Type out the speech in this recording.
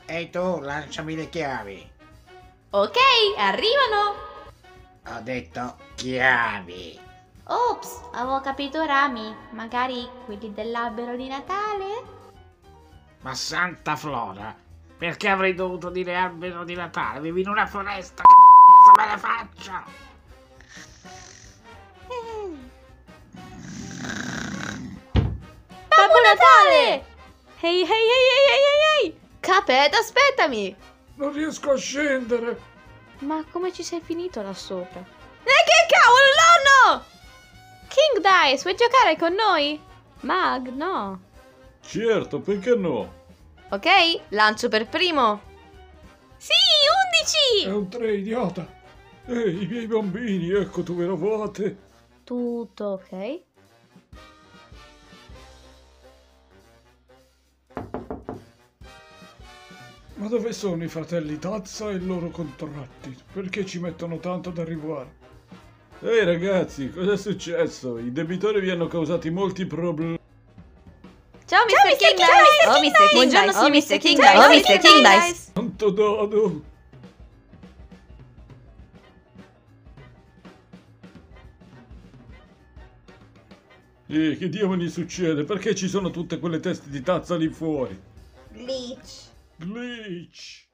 Ehi tu, lanciami le chiavi. Ok, arrivano! Ho detto chiavi. Ops, avevo capito rami. Magari quelli dell'albero di Natale? Ma santa Flora, perché avrei dovuto dire albero di Natale? Vivi in una foresta, che c***o me ne faccio? Babbo Natale! Ehi, ehi, ehi, ehi, ehi, ehi! Capet, aspettami! Non riesco a scendere. Ma come ci sei finito là sopra? Che cavolo, nonno! King Dice, vuoi giocare con noi? Mag, no. Certo, perché no? Ok, lancio per primo. Sì, È 11! un 3, idiota. Ehi, i miei bambini, ecco dove eravate. Tutto ok? Ma dove sono i fratelli Tazza e i loro contratti? Perché ci mettono tanto ad arrivare? Ehi ragazzi, cosa è successo? I debitori vi hanno causati molti problemi. Ciao, Mr. King Dice! Oh, Mr. King Dice! Oh, Mr. King Dice! Oh, Mr. King Dice! Tanto dado. Che diavoli succede? Perché ci sono tutte quelle teste di tazza lì fuori? Glitch. Glitch.